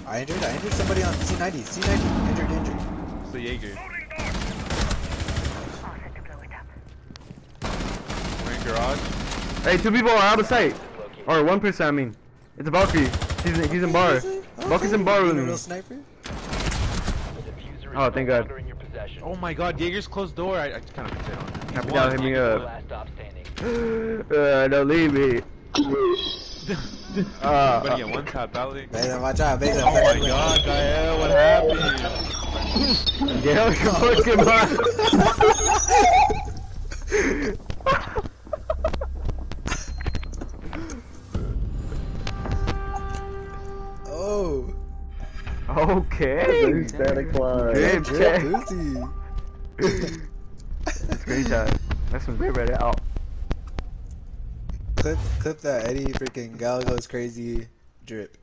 I injured somebody on C90. C90. Injured. It's the Jaeger. We're in garage. Hey, 2 people are out of sight. Or 1 person, I mean. It's a Valkyrie. He's in bar. Valkyrie's in bar with me. Sniper? Oh, thank God. Oh my God, Jaeger's closed door. I just kind of put it on. Happy down, hit me up. Don't leave me. Everybody get one tap, Valley. Bailey, watch out, Bailey. Oh my God, Gael, what happened? Gael, you fucking man. Oh. Okay. Static line. Good check. Pussy. Screenshot. That's some great right out. Clip that Eddie freaking Gael goes crazy drip.